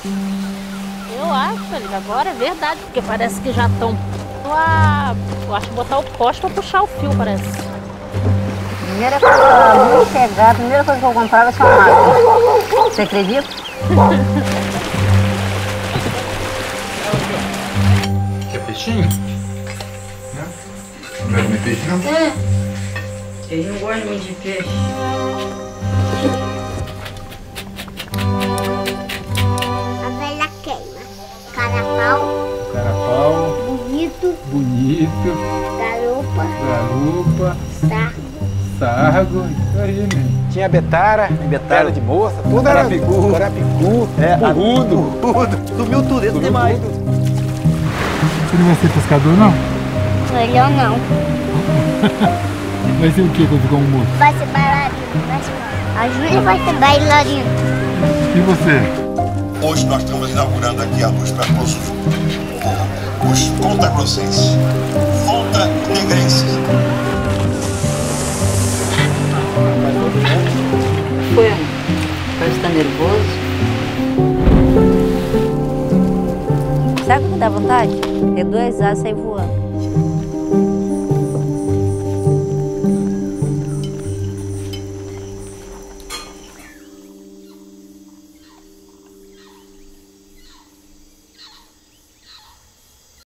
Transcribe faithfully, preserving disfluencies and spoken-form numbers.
Eu acho, filho, agora é verdade, porque parece que já estão lá. Eu acho que botar o poste pra puxar o fio, parece. Primeira coisa, muito chegar, a primeira coisa que eu comprava é essa máquina. Você acredita? Quer peixinho? Não? Não vai comer peixe, não? É. Eles não gostam muito de peixe. A velha queima. Carapau. Carapau. Bonito. Bonito. Garupa. Garupa. Sargo. Sargo. Isso aí, né? Tinha betara, betara de moça, tudo era carapicu, carapicu, é, burrudo, burrudo. Sumiu tudo, esse tem mais. Você não vai ser pescador, não? Melhor não. Vai ser o que quando ficar um moço? Vai ser bailarino. Vai ser... A Júlia vai ser bailarina. E você? Hoje nós estamos inaugurando aqui a luz para todos os, os conta-grossenses, conta-negrenses. Foi. Parece que tá nervoso. Sabe o que dá vontade? Ter duas asas e sair voando.